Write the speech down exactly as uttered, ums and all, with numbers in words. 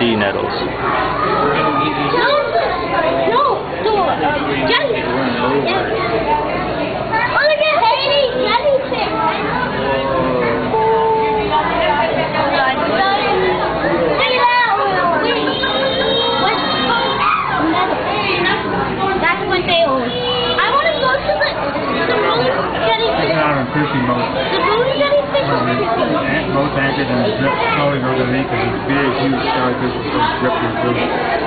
sea nettles. No, no, no, uh, jellyfish. Yeah. Oh, look at Haley, jellyfish. That's what they own. I want to go to the, the moon jellyfish. It's not on fishing boat. The moon jellyfish is fishing. Boat anchored and zip slowly goes underneath because it's big, huge jellyfish will grip your food.